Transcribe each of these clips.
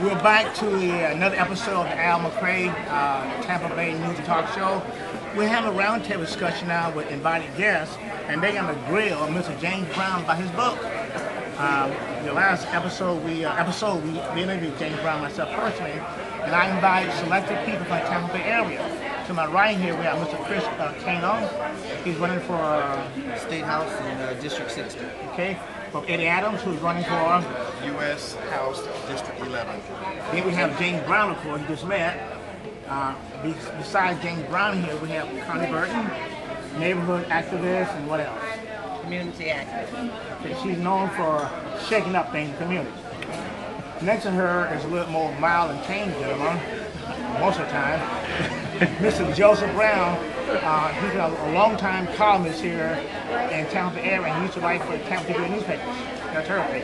We're back to another episode of the Mccray Tampa Bay News Talk Show. We're having a roundtable discussion now with invited guests, and they're going to grill Mr. James Brown about his book. The last episode we interviewed James Brown, myself personally, and I invited selected people from the Tampa Bay area. To my right here, we have Mr. Cano. He's running for State House in District 60. Okay. From Eddie Adams, who's running for U.S. House District 11. Then we have James Brown, of course, he just met. Besides James Brown here, we have Connie Burton, neighborhood activist, and what else? Community activist. She's known for shaking up things in the community. Next to her is a little more mild and tame gentleman, most of the time. Mr. Joseph Brown, he's a long-time columnist here in Tampa area, and he used to write for the Tampa Bay newspapers. That's her page.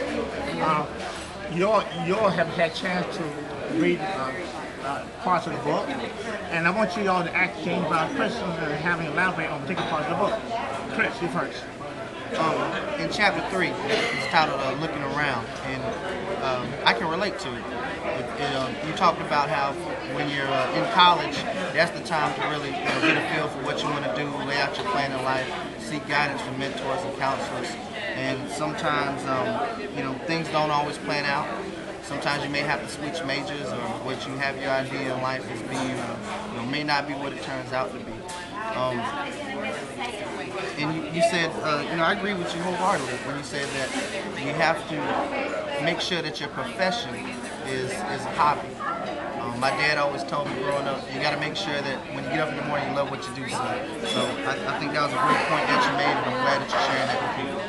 You all have had a chance to read parts of the book, and I want you all to ask James Brown question and having elaborate on particular parts of the book. Chris, you first. In chapter 3, it's titled Looking Around, and I can relate to it. You talked about how when you're in college, that's the time to really get a feel for what you want to do, lay out your plan in life, seek guidance from mentors and counselors. And sometimes, things don't always plan out. Sometimes you may have to switch majors, or what you have your idea in life is being, may not be what it turns out to be. And you said, I agree with you wholeheartedly when you said that you have to make sure that your profession is a hobby. My dad always told me growing up, you got to make sure that when you get up in the morning, you love what you do, son. So I think that was a great point that you made, and I'm glad that you're sharing that with people.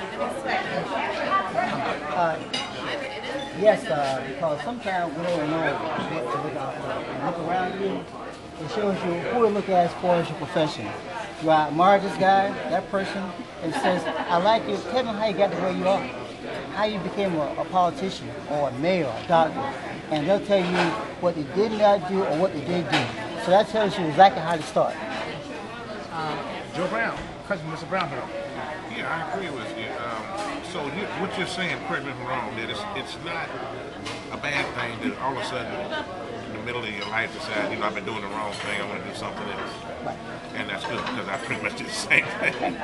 Yes, because sometimes we don't know what to look out for. When you look around you, it shows you who to look at as far as your profession. You admire this guy, that person, and says, I like you. Tell me how you got to where you are. How you became a politician or a mayor, a doctor. And they'll tell you what they did not do or what they did do. So that tells you exactly how to start. Joe Brown, cousin Mr. Brown here. Yeah, I agree with you. What you're saying, correct me if I'm wrong, that it's not a bad thing that all of a sudden, in the middle of your life, decide, I've been doing the wrong thing, I want to do something else. Right. And that's good, because I pretty much did the same thing.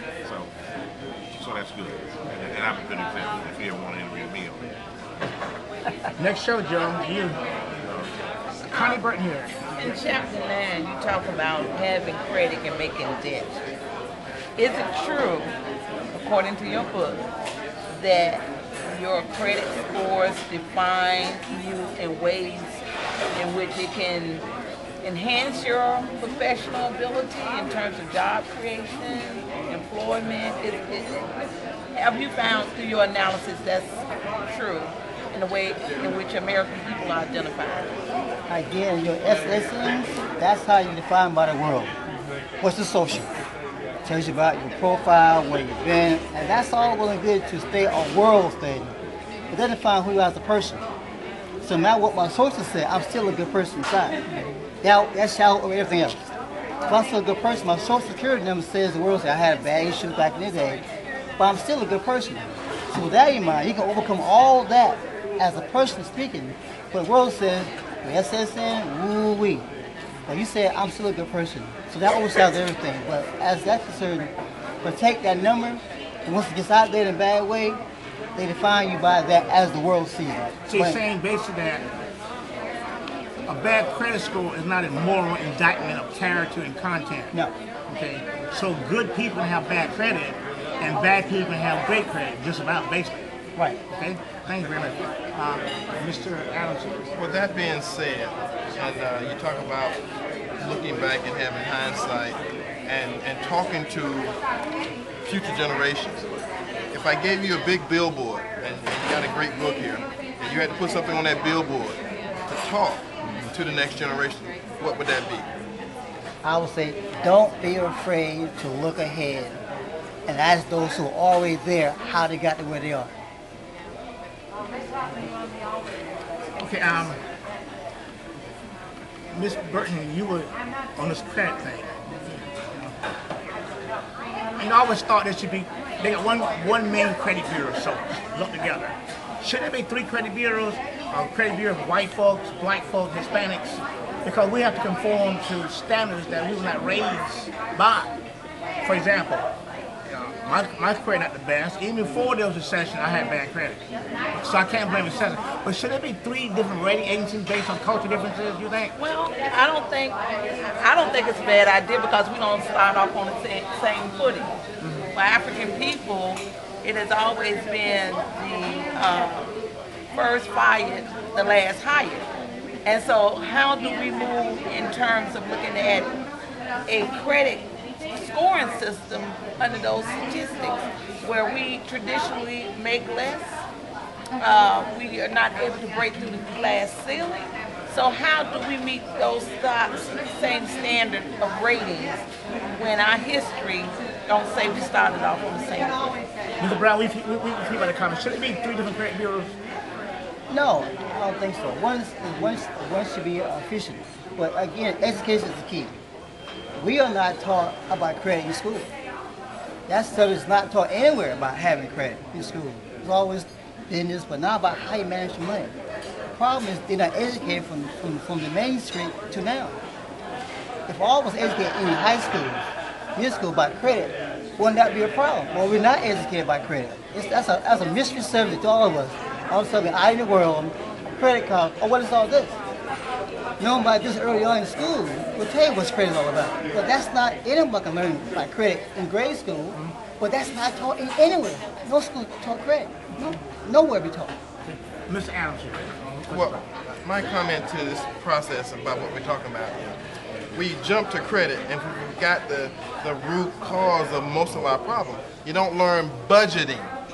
So that's good. And I'm a good example if you ever want to interview me on that. Next show, Joe, you. Connie Burton here. In chapter 9, you talk about having credit and making debt. Is it true, according to your book, that your credit scores define you in ways in which it can enhance your professional ability in terms of job creation, employment? Have you found through your analysis that's true in the way in which American people are identified? Again, your SSNs, that's how you define by the world. What's the social? Tells you about your profile, where you've been, and that's all well and good to stay a world thing. It doesn't define who you are as a person. So no matter what my social said, I'm still a good person inside. That's shallow over everything else. If I'm still a good person, my social security number says the world says I had a bad issue back in the day, but I'm still a good person. So with that in mind, you can overcome all that as a person speaking. But the world says, your SSN, woo-wee. But you said, I'm still a good person. So that overshadows everything. But as that's concerned, protect that number, and once it gets out there in a bad way, they define you by that as the world sees it. So you're saying basically that a bad credit score is not a moral indictment of character and content. No. Okay. So good people have bad credit, and bad people have great credit, just about basically. Right. Okay. Thank you very much, Mr. Adams. With that being said, and you talk about looking back and having hindsight and talking to future generations. If I gave you a big billboard, and you got a great book here, and you had to put something on that billboard to talk to the next generation, what would that be? I would say, don't be afraid to look ahead and ask those who are already there how they got to where they are. Okay, Miss Burton, you were on this credit thing. And I always thought there should be, they got one main credit bureau, so look together. Should there be 3 credit bureaus? Credit bureau for white folks, black folks, Hispanics, because we have to conform to standards that we were not raised by. For example, my credit not the best. Even before there was a recession, I had bad credit, so I can't blame the recession. But should there be 3 different rating agencies based on cultural differences? You think? Well, I don't think it's a bad idea because we don't start off on the same footing. For African people, it has always been the first fired, the last hired. And so how do we move in terms of looking at a credit scoring system under those statistics where we traditionally make less? We are not able to break through the glass ceiling. So how do we meet those same standard of ratings when our history don't say we started off on the same point? Mr. Brown, we about the comments. Should it be 3 different credit bureaus? No, I don't think so. One should be efficient. But again, education is the key. We are not taught about credit in school. That stuff is not taught anywhere about having credit in school. It's always business, but not about how you manage your money. The problem is they're not educated from the mainstream to now. If all was educated in high school, middle school about credit, wouldn't that be a problem? Well, we're not educated about credit. That's a mystery subject to all of us. All of a sudden, out in the world, credit card, what is all this? Knowing about this early on in school will tell you what credit is all about. But that's not, anyone can learn about credit in grade school, but that's not taught anywhere. No school taught credit. No, nowhere be taught. Mr. Adams. Well, my comment to this process about what we're talking about, we jump to credit and we forgot the root cause of most of our problem. You don't learn budgeting.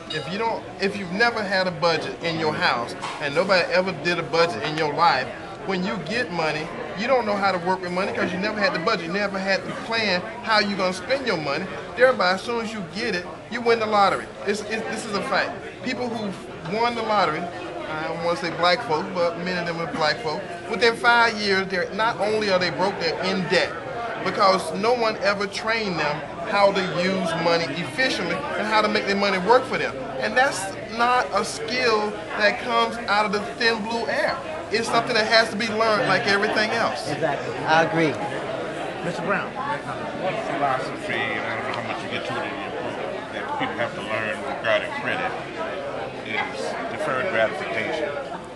If you've never had a budget in your house and nobody ever did a budget in your life, when you get money, you don't know how to work with money because you never had the budget, you never had to plan how you're going to spend your money. Thereby, as soon as you get it, you win the lottery. This is a fact. People who've won the lottery, I don't want to say black folk, but many of them are black folk, within 5 years, not only are they broke, they're in debt because no one ever trained them how to use money efficiently and how to make their money work for them. And that's not a skill that comes out of the thin blue air. It's something that has to be learned like everything else. Exactly. I agree. Mr. Brown. One philosophy, and I don't know how much you get to it in your book, that people have to learn regarding credit is deferred gratification.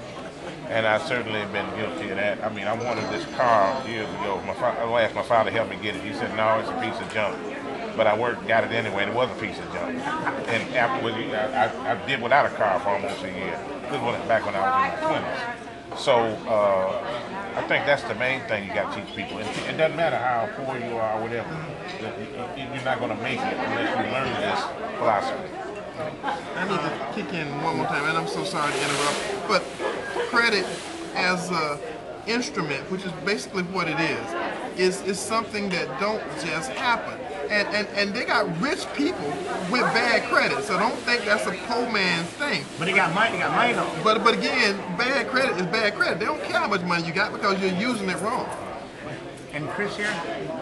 And I've certainly been guilty of that. I mean, I wanted this car years ago. I asked my father to help me get it. He said, no, it's a piece of junk. But I got it anyway, and it was a piece of junk. And afterwards, I did without a car for almost a year. This was back when I was in my 20s. So I think that's the main thing you got to teach people. It doesn't matter how poor you are or whatever. You're not going to make it unless you learn this philosophy. I need to kick in one more time, and I'm so sorry to interrupt, but credit as an instrument, which is basically what it is something that don't just happen. And they got rich people with bad credit, so don't think that's a poor man's thing. But they got money though. But again, bad credit is bad credit. They don't care how much money you got because you're using it wrong. And Chris here?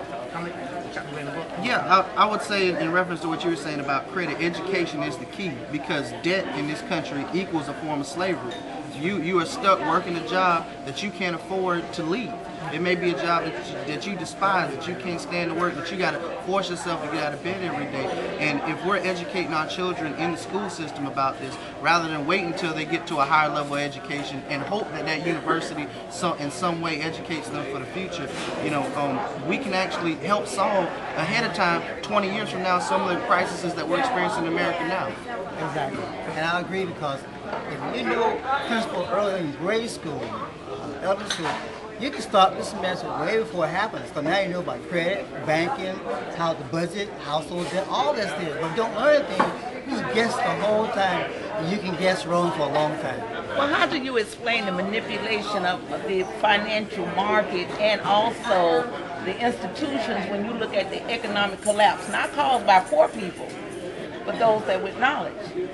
Yeah, I would say in reference to what you were saying about credit, education is the key because debt in this country equals a form of slavery. You are stuck working a job that you can't afford to leave. It may be a job that you despise, that you can't stand to work, that you got to force yourself to get out of bed every day. And if we're educating our children in the school system about this, rather than wait until they get to a higher level of education and hope that university in some way educates them for the future, we can actually help solve ahead of time, 20 years from now, some of the crises that we're experiencing in America now. Exactly. And I agree because if you know principles early in grade school, elementary school, you can start this semester way before it happens. So now you know about credit, banking, how to budget, household debt, all that stuff. But don't learn anything, you guess the whole time. And you can guess wrong for a long time. Well, how do you explain the manipulation of the financial market and also the institutions when you look at the economic collapse, not caused by poor people, but those that with knowledge?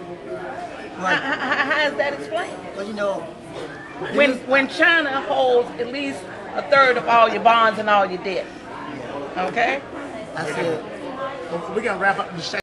How is that explained? Well, when China holds at least a third of all your bonds and all your debt, okay? I said, We're going to wrap up the